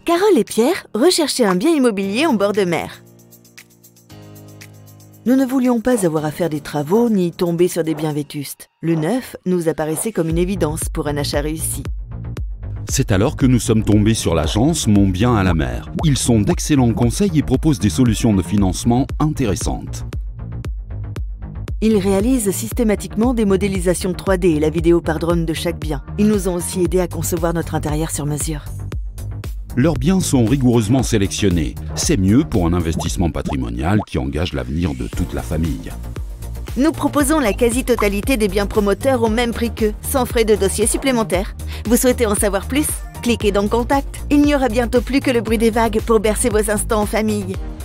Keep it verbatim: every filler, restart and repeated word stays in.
Carole et Pierre recherchaient un bien immobilier en bord de mer. Nous ne voulions pas avoir à faire des travaux ni tomber sur des biens vétustes. Le neuf nous apparaissait comme une évidence pour un achat réussi. C'est alors que nous sommes tombés sur l'agence Mon Bien à la Mer. Ils sont d'excellents conseils et proposent des solutions de financement intéressantes. Ils réalisent systématiquement des modélisations trois D et la vidéo par drone de chaque bien. Ils nous ont aussi aidés à concevoir notre intérieur sur mesure. Leurs biens sont rigoureusement sélectionnés. C'est mieux pour un investissement patrimonial qui engage l'avenir de toute la famille. Nous proposons la quasi-totalité des biens promoteurs au même prix qu'eux, sans frais de dossier supplémentaires. Vous souhaitez en savoir plus? Cliquez dans Contact. Il n'y aura bientôt plus que le bruit des vagues pour bercer vos instants en famille.